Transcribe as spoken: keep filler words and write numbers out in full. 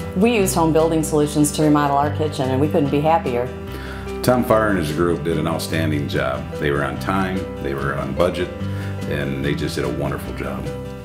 We used Home Building Solutions to remodel our kitchen, and we couldn't be happier. Tom Farr and his group did an outstanding job. They were on time, they were on budget, and they just did a wonderful job.